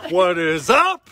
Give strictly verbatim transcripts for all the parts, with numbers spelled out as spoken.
What is up?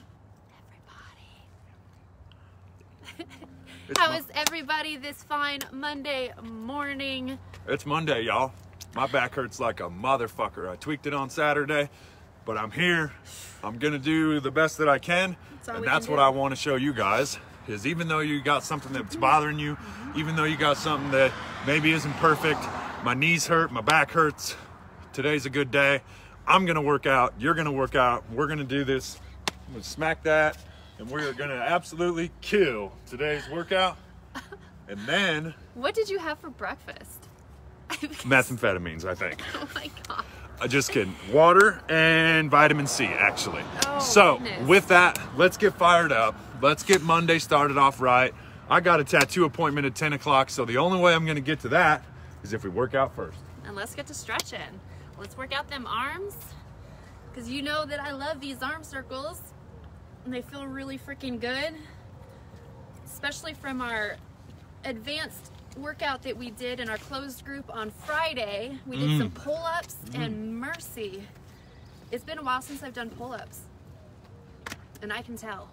Everybody. How is everybody this fine Monday morning? It's Monday, y'all. My back hurts like a motherfucker. I tweaked it on Saturday, but I'm here. I'm gonna do the best that I can, That's all and we that's can what do. I want to show you guys. Is even though you got something that's bothering you, even though you got something that maybe isn't perfect, my knees hurt, my back hurts, today's a good day. I'm gonna work out, you're gonna work out, we're gonna do this. I'm gonna smack that, and we're gonna absolutely kill today's workout. And then, What did you have for breakfast? methamphetamines, I think. Oh my god. Uh, just kidding. Water and vitamin C, actually. Oh, so, goodness. with that, let's get fired up. Let's get Monday started off right. I got a tattoo appointment at ten o'clock, so the only way I'm going to get to that is if we work out first. And let's get to stretching. Let's work out them arms, because you know that I love these arm circles, and they feel really freaking good, especially from our advanced workout that we did in our closed group on Friday. We did Mm. some pull-ups, Mm. and mercy, it's been a while since I've done pull-ups, and I can tell.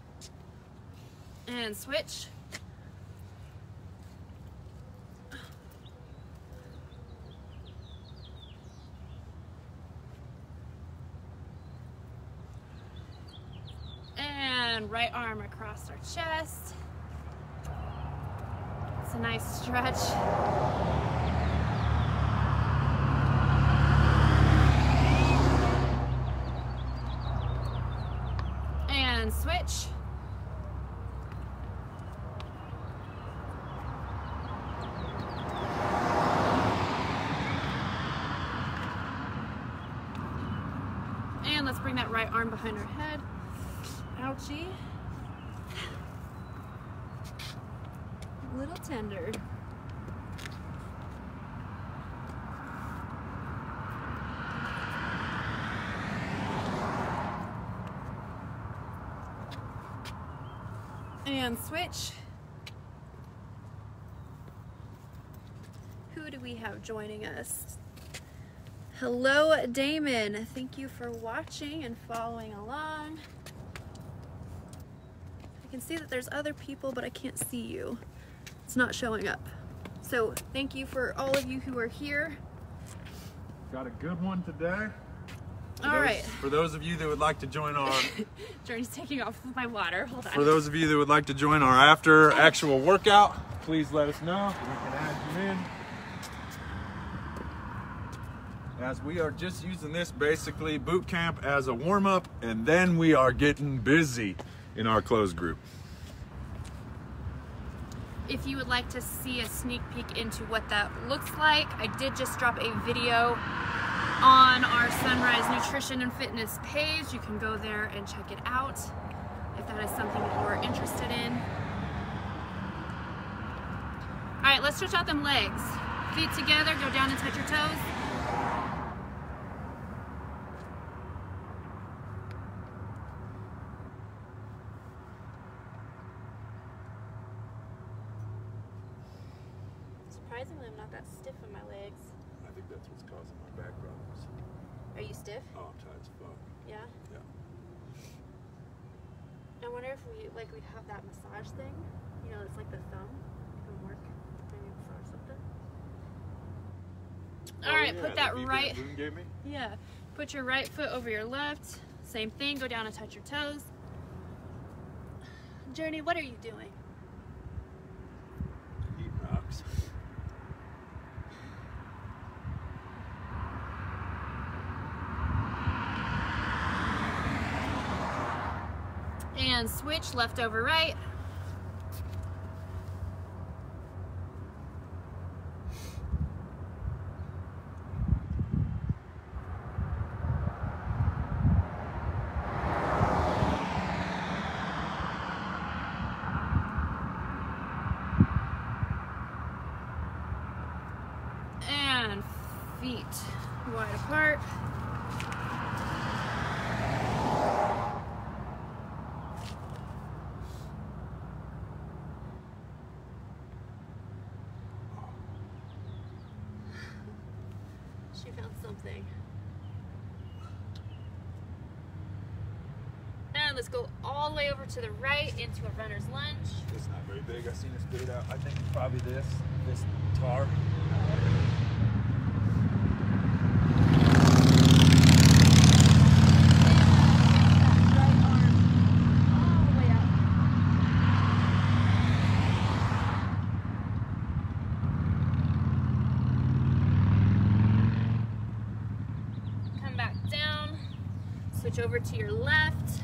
And switch. And right arm across our chest. It's a nice stretch. And switch. And let's bring that right arm behind our head. Ouchie. A little tender. And switch. Who do we have joining us? Hello, Damon. Thank you for watching and following along. I can see that there's other people, but I can't see you. It's not showing up. So thank you for all of you who are here. Got a good one today. For All those, right. For those of you that would like to join our, Journey's taking off with my water. Hold on. for those of you that would like to join our after actual workout, please let us know. We can add you in. As we are just using this basically boot camp as a warm up, and then we are getting busy in our closed group. If you would like to see a sneak peek into what that looks like, I did just drop a video on our Sunrise Nutrition and Fitness page. You can go there and check it out if that is something that you're interested in. All right, let's stretch out them legs. Feet together, go down and touch your toes. Surprisingly, I'm not that stiff in my legs. I think that's what's causing my back problems. Are you stiff? Oh, I'm tired as fuck. Yeah? Yeah. I wonder if we, like, we have that massage thing. You know, it's like the thumb. It can work. Maybe massage something. All right, Oh, yeah, put that V-band right. Boone gave me? Yeah. Put your right foot over your left. Same thing. Go down and touch your toes. Journey, what are you doing? Eat rocks. And switch left over right. And feet wide apart. She found something. let's go all the way over to the right into a runner's lunge. It's not very big. I seen it spit it out. I think it's probably this, this tar. Switch over to your left.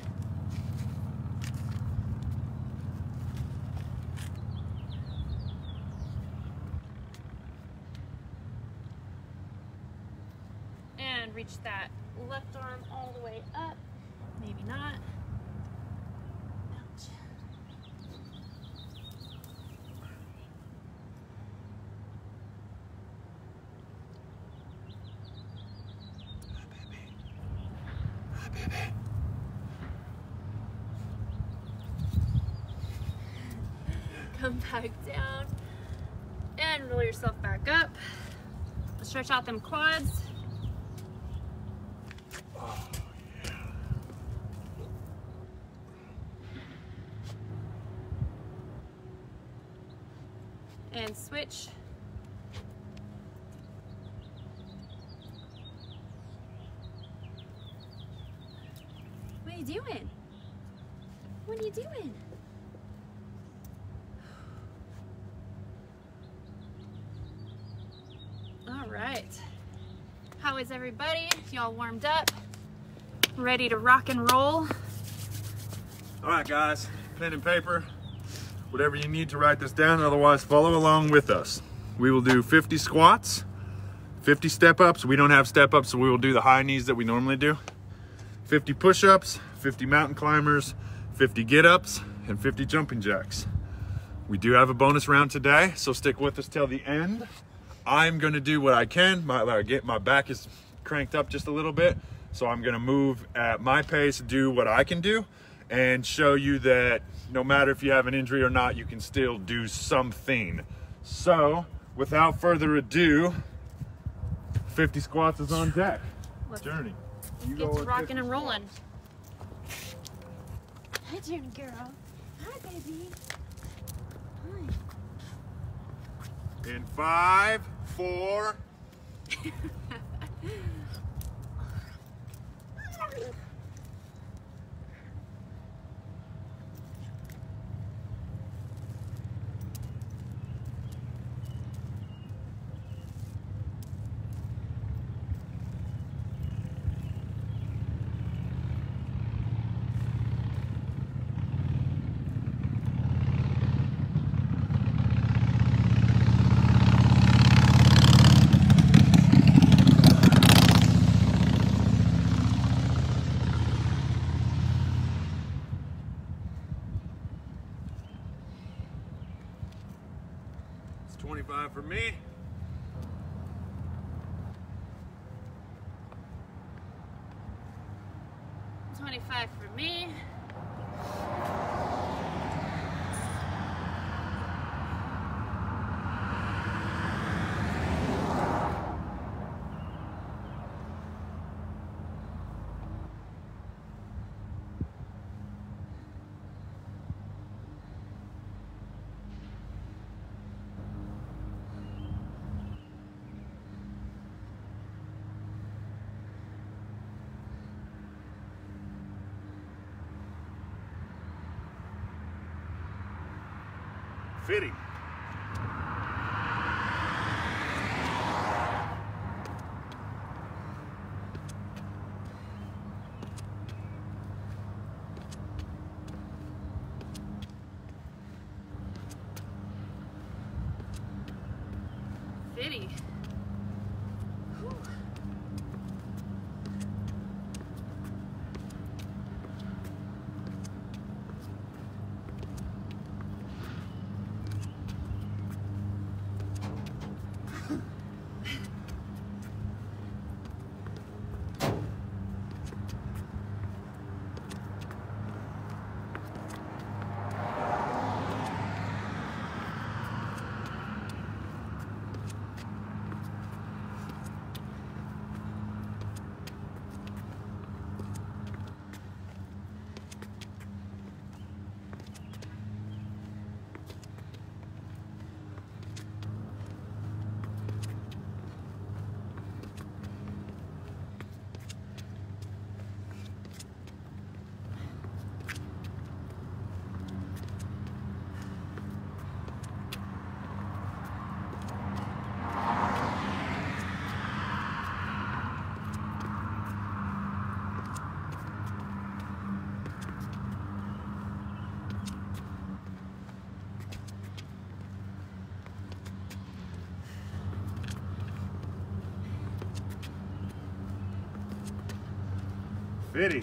And reach that left arm all the way up. Maybe not. Ouch. Come back down and roll yourself back up. Stretch out them quads. Oh, yeah. And switch. What are you doing? What are you doing? All right. How is everybody? Y'all warmed up? Ready to rock and roll? All right, guys, pen and paper, whatever you need to write this down. Otherwise, follow along with us. We will do fifty squats, fifty step-ups. We don't have step-ups, so we will do the high knees that we normally do. fifty push-ups, fifty mountain climbers, fifty get-ups, and fifty jumping jacks. We do have a bonus round today, so stick with us till the end. I'm gonna do what I can. My, I get, my back is cranked up just a little bit, so I'm gonna move at my pace, do what I can do, and show you that no matter if you have an injury or not, you can still do something. So, without further ado, fifty squats is on deck. Let's, Journey. Let's You get go to rocking and squats. rolling. Hi, Journey girl. Hi, baby. Hi. In five, four, it's twenty-five for me. twenty-five for me. fifty. fifty. Whew. Fitty.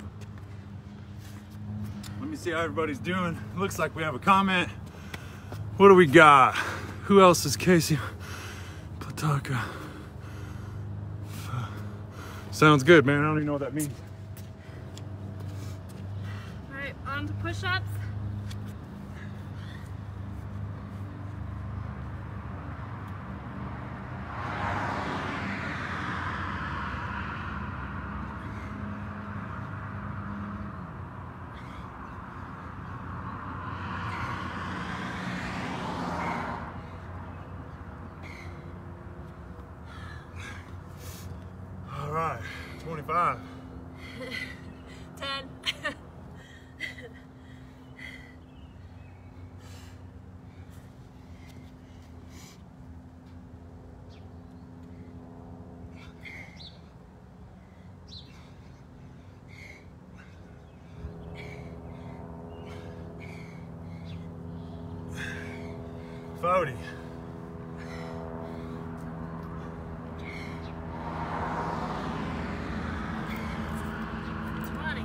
Let me see how everybody's doing. Looks like we have a comment. What do we got? Who else is Casey? Pataka. Sounds good, man. I don't even know what that means. All right, on to push-ups. All right, twenty-five. ten. forty. twenty.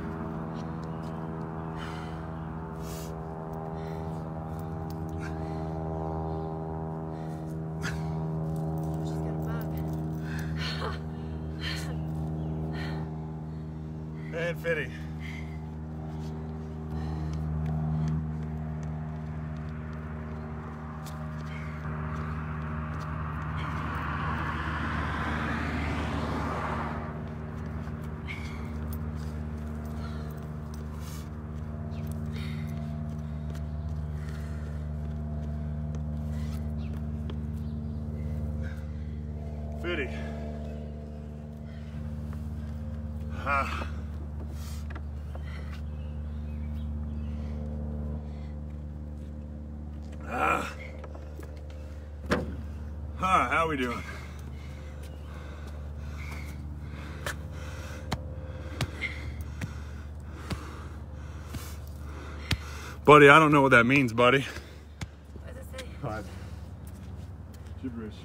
Just got a bug. And fifty. fifty. Ah. Ah. Hi, how we doing? Buddy, I don't know what that means, buddy. What does it say? Five. Gibberish.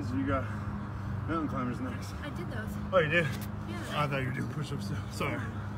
Because you got mountain climbers next. I did those. Oh, you did? Yeah. I thought you were doing push-ups too. Sorry.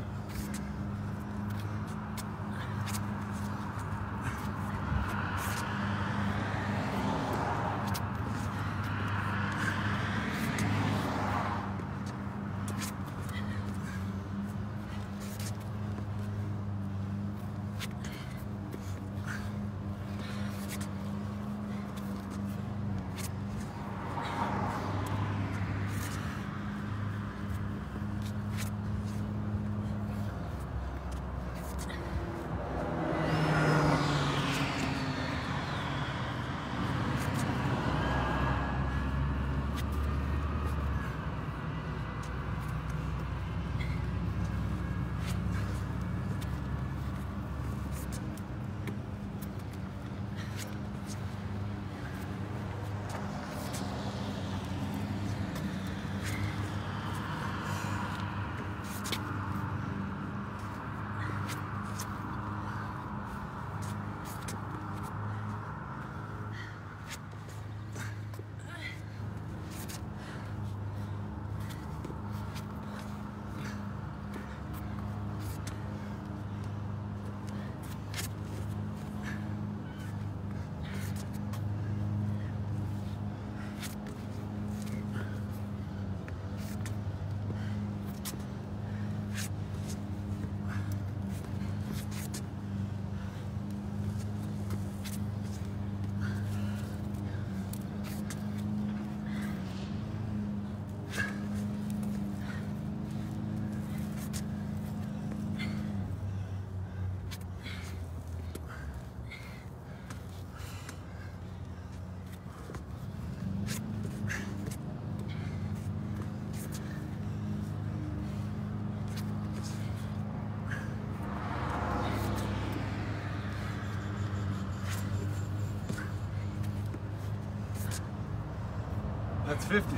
That's fifty.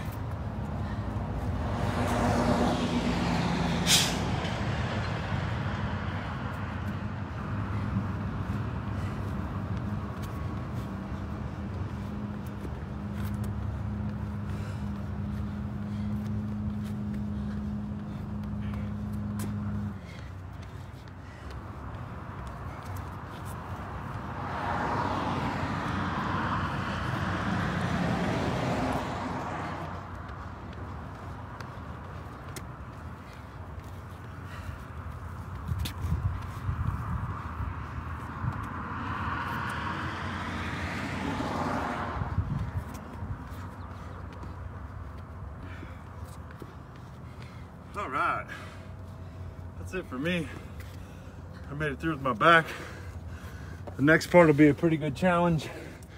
All right, that's it for me. I made it through with my back. The next part will be a pretty good challenge.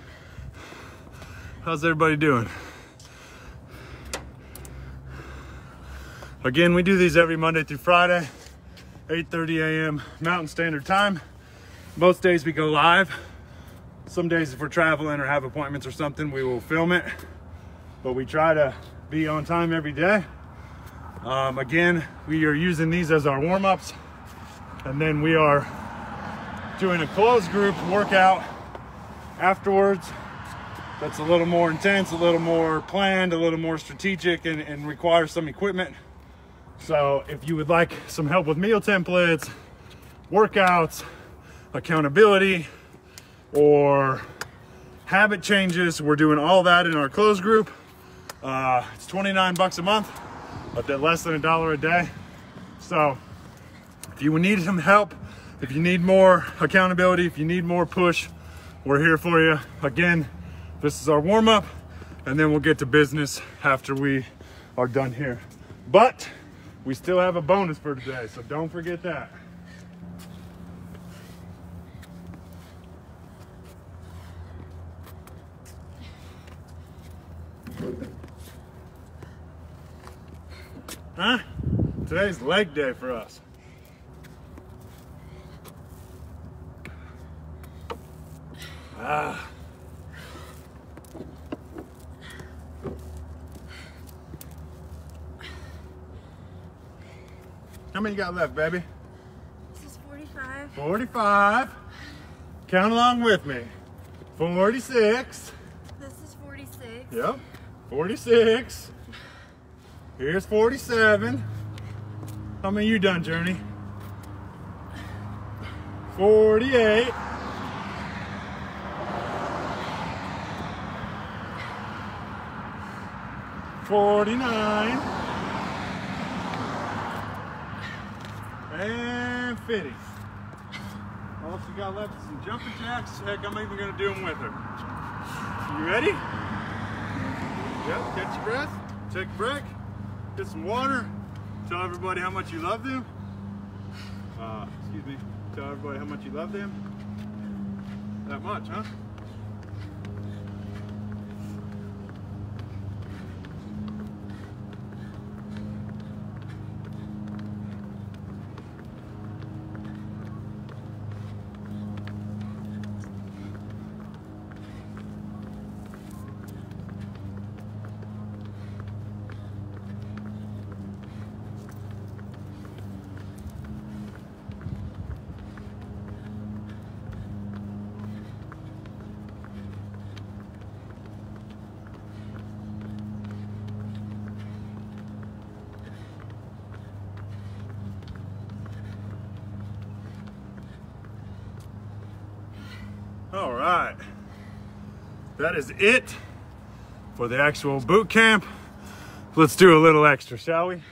How's everybody doing? Again, we do these every Monday through Friday, eight thirty a m Mountain Standard Time. Most days we go live. Some days if we're traveling or have appointments or something, we will film it. But we try to be on time every day. Um, again, we are using these as our warm-ups, and then we are doing a closed group workout afterwards that's a little more intense, a little more planned, a little more strategic, and, and requires some equipment. So if you would like some help with meal templates, workouts, accountability, or habit changes, we're doing all that in our closed group. Uh, it's twenty-nine bucks a month. But less than a dollar a day. So if you need some help, if you need more accountability, if you need more push, we're here for you. Again, this is our warm-up, and then we'll get to business after we are done here. But we still have a bonus for today, so don't forget that. Huh? Today's leg day for us. Ah. How many you got left, baby? This is forty-five. forty-five. Count along with me. forty-six. This is forty-six. Yep. forty-six. Here's forty-seven. How many you done, Journey? forty-eight. forty-nine. And fifty. All she got left is some jumping jacks. Heck, I'm even gonna do them with her. You ready? Yep, catch your breath, take a break, get some water, tell everybody how much you love them. Uh, excuse me, tell everybody how much you love them. That much, huh? All right, that is it for the actual boot camp. Let's do a little extra, shall we?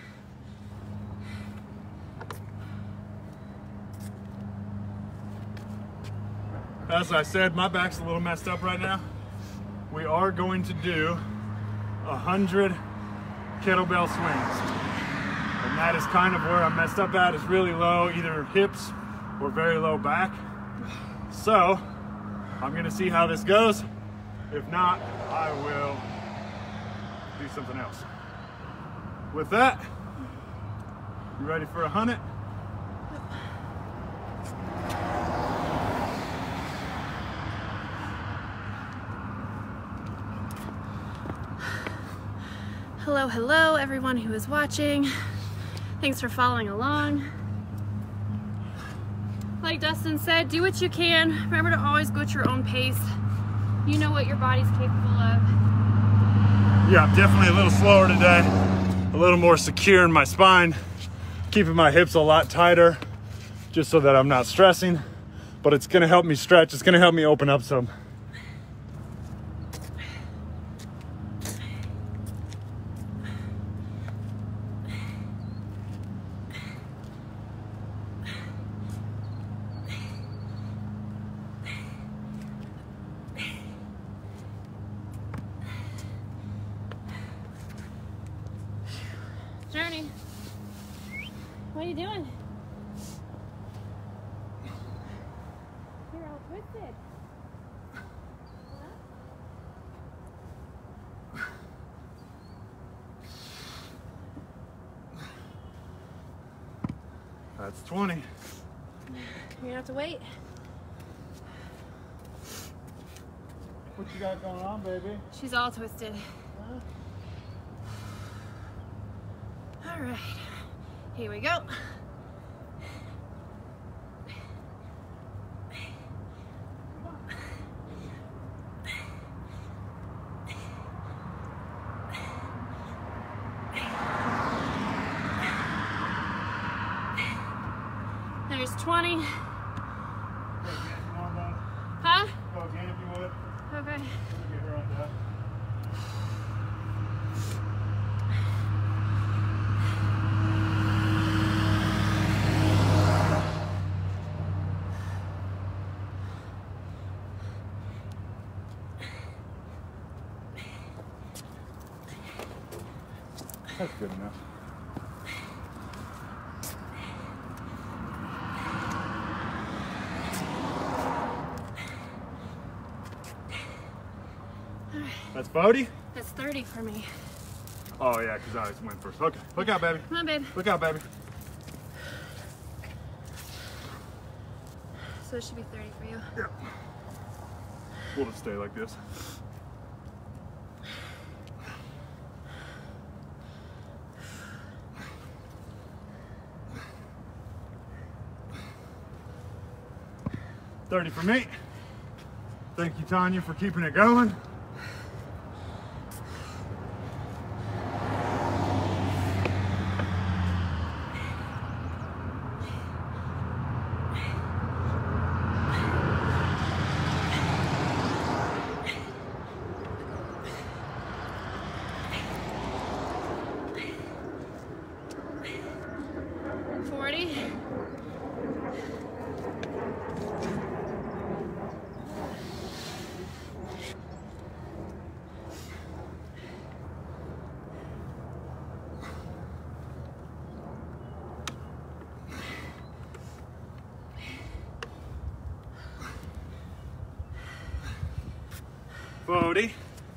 As I said, my back's a little messed up right now. We are going to do a hundred kettlebell swings. And that is kind of where I'm messed up at, is really low, either hips or very low back. So, I'm gonna see how this goes. If not, I will do something else. With that, you ready for a hundred? Hello, hello, everyone who is watching. Thanks for following along. Like Dustin said, do what you can. Remember to always go at your own pace. You know what your body's capable of. Yeah, I'm definitely a little slower today. A little more secure in my spine. Keeping my hips a lot tighter, just so that I'm not stressing. But it's gonna help me stretch. It's gonna help me open up some. Journey, what are you doing? You're all twisted. That's twenty. You're gonna have to wait. What you got going on, baby? She's all twisted. Huh? All right, here we go. There's twenty. Huh? Go again if you would. Okay. Get her on that. That's good enough. That's forty? That's thirty for me. Oh yeah, because I always went first. Okay, look out, baby. Come on, babe. Look out, baby. So it should be thirty for you. Yeah. We'll just stay like this. thirty for me. Thank you, Tanya, for keeping it going. forty.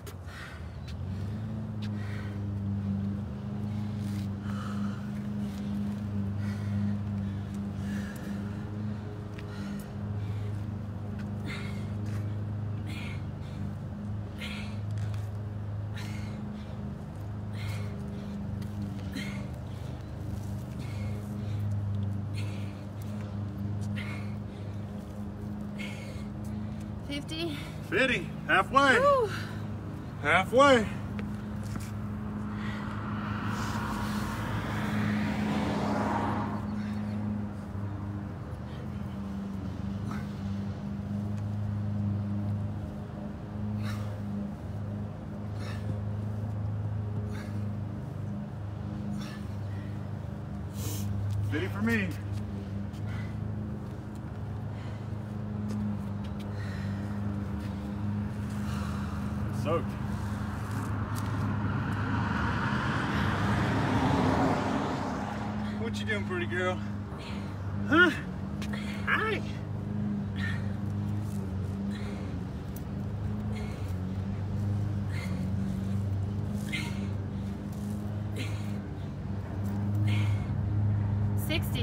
fifty. fifty. Halfway. Woo. Halfway. fifty for me. Soaked. What you doing, pretty girl? Huh? Hi. sixty.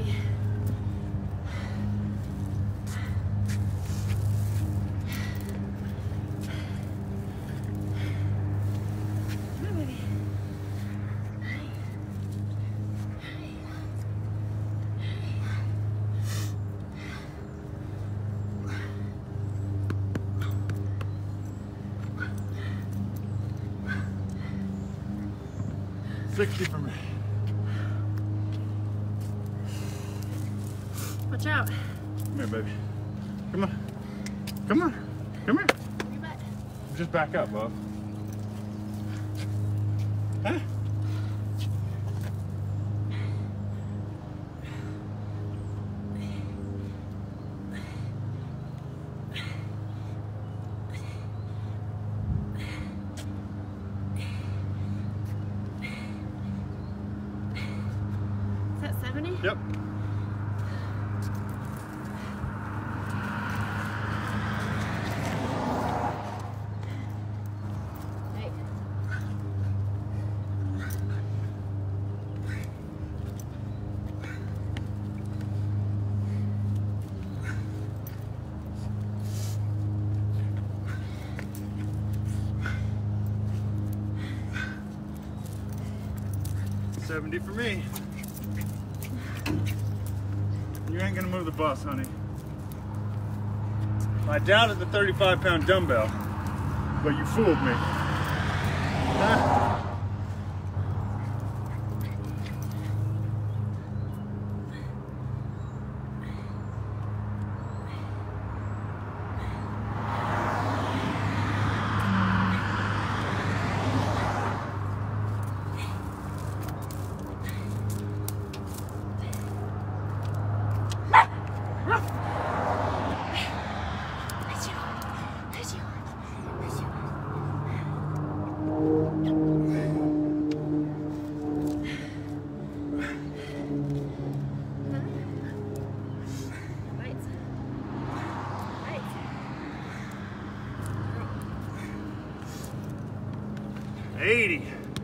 sixty for me. Watch out. Come here, baby. Come on. Come on. Come here. Your butt. Just back up, bub. Huh? Is that seventy? Yep. Hey. seventy for me. You ain't gonna move the bus, honey. I doubted the thirty-five pound dumbbell, but you fooled me. Huh? eighty.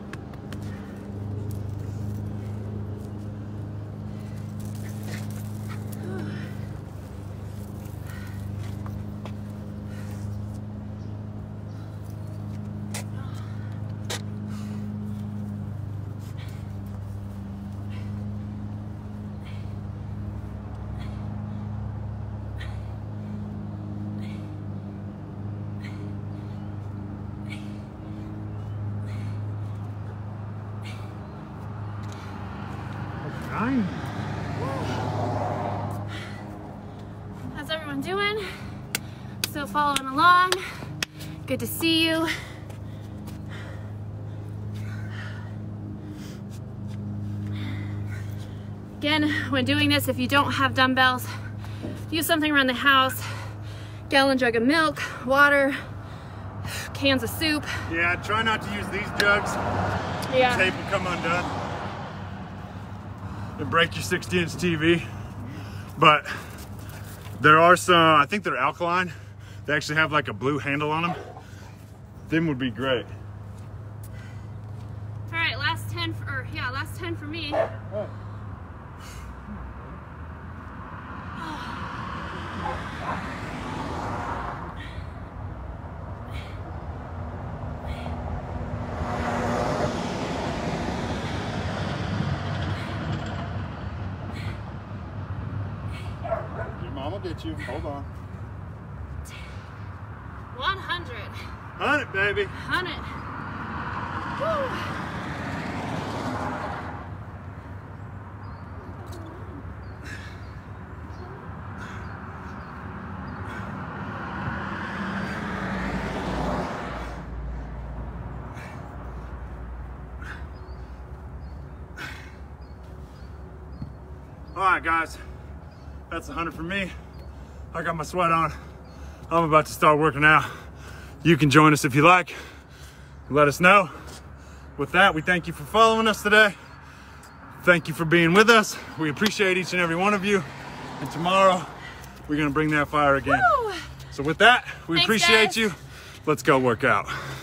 Nine. How's everyone doing? Still following along? Good to see you. Again, when doing this, if you don't have dumbbells, use something around the house. Gallon jug of milk, water, cans of soup. Yeah, try not to use these jugs. Yeah. Tape will come undone and break your sixty inch T V. But there are some, I think they're alkaline. They actually have like a blue handle on them. Them would be great. All right, last ten for, or yeah, last ten for me. Oh. Your mom will get you. Hold on. one hundred. one hundred, baby. one hundred. Woo. All right, guys, that's one hundred for me. I got my sweat on. I'm about to start working out. You can join us if you like. Let us know. With that, we thank you for following us today. Thank you for being with us. We appreciate each and every one of you. And tomorrow, we're gonna bring that fire again. Woo! So with that, we Thanks, appreciate guys. you. Let's go work out.